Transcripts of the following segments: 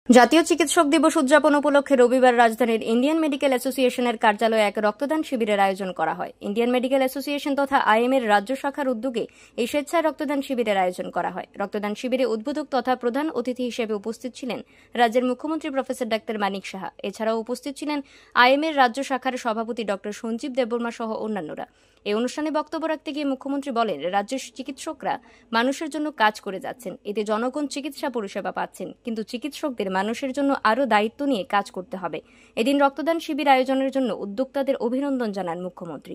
জাতীয় চিকিৎসক দিবস উদযাপন উপলক্ষে রবিবার রাজধানীর ইন্ডিয়ান মেডিকেল অ্যাসোসিয়েশনের কার্যালয়ে এক রক্তদান শিবিরের আয়োজন করা হয়। ইন্ডিয়ান মেডিকেল অ্যাসোসিয়েশন তথা আইএমএর রাজ্য শাখার উদ্যোগে এই স্বেচ্ছায় রক্তদান শিবিরের আয়োজন করা হয়। রক্তদান শিবিরে উদ্বোধক তথা প্রধান অতিথি হিসেবে উপস্থিত ছিলেন রাজ্যের মুখ্যমন্ত্রী প্রফেসর ডাক্তার মানিক সাহা। এছাড়াও উপস্থিত ছিলেন আইএমএর রাজ্য শাখার সভাপতি ডক্টর সঞ্জীব দেববর্মা সহ অন্যান্যরা। এই অনুষ্ঠানে বক্তব্য রাখতে গিয়ে মুখ্যমন্ত্রী বলেন, রাজ্যের চিকিৎসকরা মানুষের জন্য কাজ করে যাচ্ছেন, এতে জনগণ চিকিৎসা পরিষেবা পাচ্ছেন, কিন্তু চিকিৎসকদের মানুষের জন্য আরও দায়িত্ব নিয়ে কাজ করতে হবে। এদিন রক্তদান শিবির আয়োজনের জন্য উদ্যোক্তাদের অভিনন্দন জানান মুখ্যমন্ত্রী।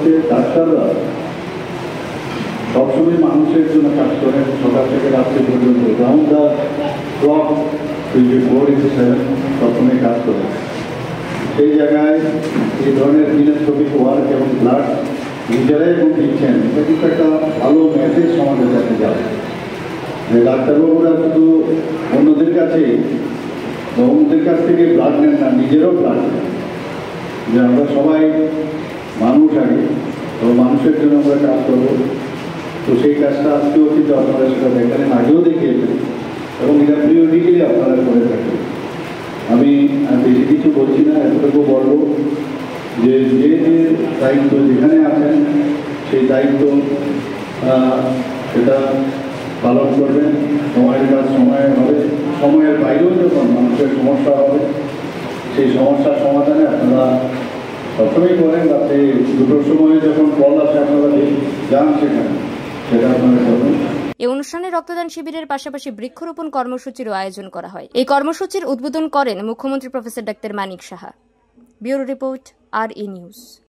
সবসময় মানুষের জন্য কাজ করেন, সকাল থেকে রাত্রি পর্যন্ত রাউন্ড দ্য ক্লক 24/7 সবসময় কাজ করেন। সেই জায়গায় এই ধরনের ফিলান্থ্রপিক ওয়ার্ক এবং ব্লাড নিজেরাই এবং দিচ্ছেন, এটা কিন্তু একটা ভালো মেসেজ সমাজের কাছে যাবে যে ডাক্তারবাবুরা শুধু অন্যদের কাছে বা অন্যদের কাছ থেকে ব্লাড নেন না, নিজেরও ব্লাড নেন। যে আমরা সবাই মানুষ আগে, তো মানুষের জন্য আমরা কাজ করবো। তো সেই কাজটা আজকেও কিন্তু আপনারা সেটা দেখালেন, আগেও দেখিয়েছেন এবং এটা পিরিয়ডিক্যালি আপনারা করে থাকেন। আমি বেশি কিছু বলছি না, এতটুকু বলবো যে যে যে দায়িত্ব যেখানে আছেন সেই দায়িত্ব সেটা পালন করবেন। সময়ের কাজ সময়ে হবে, সময়ের বাইরেও যখন মানুষের সমস্যা হবে সেই সমস্যার সমাধানে আপনারা সবসময় করেন। রাতে 2টোর সময় যখন কল আসে আপনারা যান সেখানে, সেটা আপনারা করবেন। এই অনুষ্ঠানে রক্তদান শিবিরের পাশাপাশি বৃক্ষরোপণ কর্মসূচিরও আয়োজন করা হয়। এই কর্মসূচির উদ্বোধন করেন মুখ্যমন্ত্রী professor doctor Manik Saha. Bureau report, RE news.